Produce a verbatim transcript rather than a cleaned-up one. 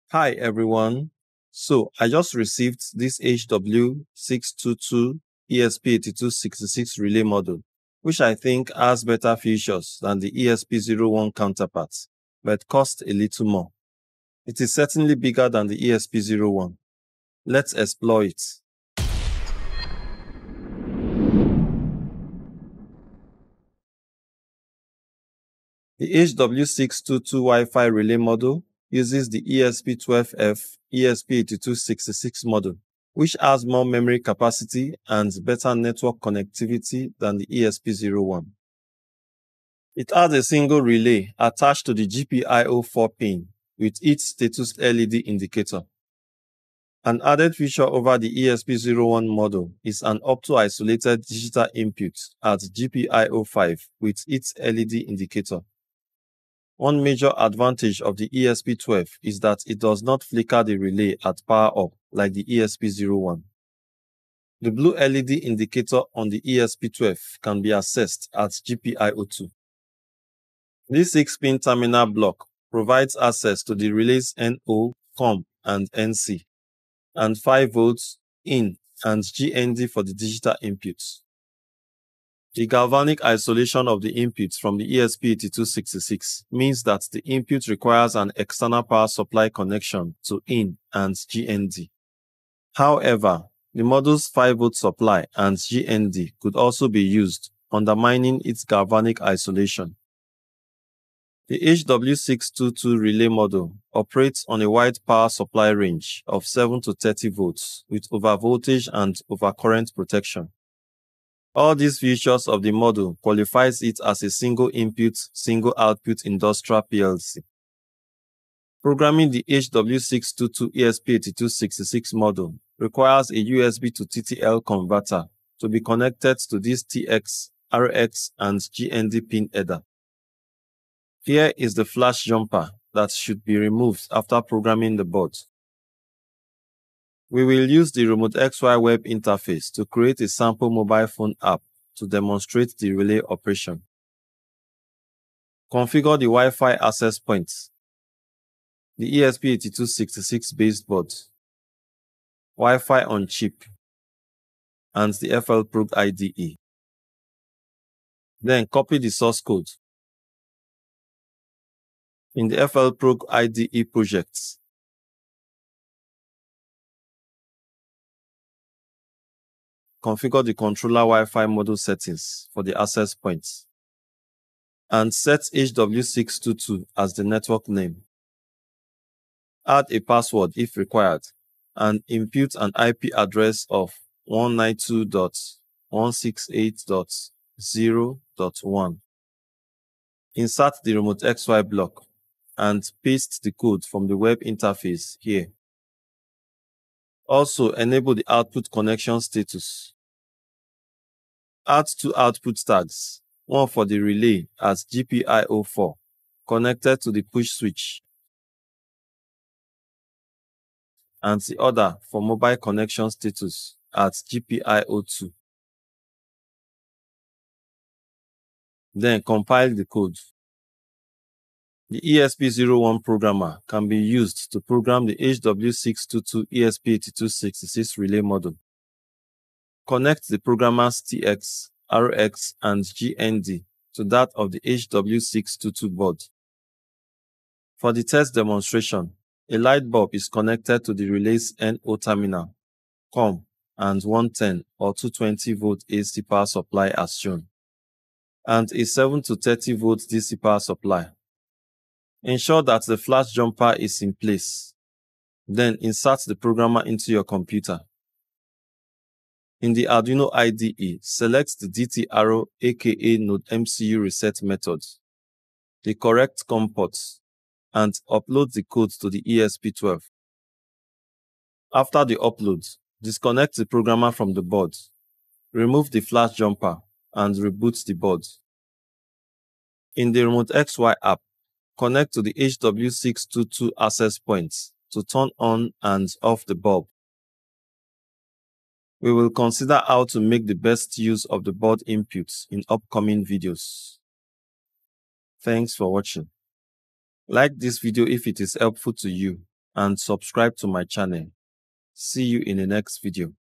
Hi everyone. So I just received this H W six two two E S P eight two six six relay module, which I think has better features than the E S P zero one counterparts, but costs a little more. It is certainly bigger than the E S P zero one. Let's explore it. The H W six two two Wi-Fi relay module uses the E S P twelve F E S P eight two six six module, which has more memory capacity and better network connectivity than the E S P zero one. It has a single relay attached to the G P I O four pin with its status L E D indicator. An added feature over the E S P zero one model is an opto-isolated digital input at G P I O five with its L E D indicator. One major advantage of the E S P twelve is that it does not flicker the relay at power up like the E S P zero one. The blue L E D indicator on the E S P twelve can be accessed at G P I O two. This six pin terminal block provides access to the relays N O, COM, and N C, and five volts in and G N D for the digital inputs. The galvanic isolation of the inputs from the E S P eight two six six means that the input requires an external power supply connection to in and G N D. However, the module's five volt supply and G N D could also be used, undermining its galvanic isolation. The H W six two two relay module operates on a wide power supply range of seven to thirty volts with overvoltage and overcurrent protection. All these features of the module qualifies it as a single input, single output industrial P L C. Programming the H W six two two E S P eight two six six module requires a U S B to T T L converter to be connected to this T X, R X, and G N D pin header. Here is the flash jumper that should be removed after programming the board. We will use the RemoteXY Web Interface to create a sample mobile phone app to demonstrate the relay operation. Configure the Wi-Fi access points, the E S P eight two six six based board, Wi-Fi on chip, and the FLProg I D E. Then copy the source code. In the FLProg I D E project, configure the controller Wi-Fi module settings for the access points, and set H W six two two as the network name. Add a password if required, and input an I P address of one ninety-two dot one sixty-eight dot zero dot one. Insert the RemoteXY block and paste the code from the web interface here. Also, enable the output connection status. Add two output tags, one for the relay as G P I O four, connected to the push switch, and the other for mobile connection status at G P I O two. Then compile the code. The E S P zero one programmer can be used to program the H W six two two E S P eight two six six relay module. Connect the programmer's T X, R X, and G N D to that of the H W six two two board. For the test demonstration, a light bulb is connected to the relay's N O terminal, COM, and one ten or two twenty volt A C power supply as shown, and a seven to thirty volt D C power supply. Ensure that the flash jumper is in place. Then insert the programmer into your computer. In the Arduino I D E, select the D T arrow aka Node M C U reset method, the correct COM ports, and upload the code to the E S P twelve. After the upload, disconnect the programmer from the board, remove the flash jumper, and reboot the board. In the RemoteXY app, connect to the H W six two two access points to turn on and off the bulb. We will consider how to make the best use of the board inputs in upcoming videos. Thanks for watching. Like this video if it is helpful to you, and subscribe to my channel. See you in the next video.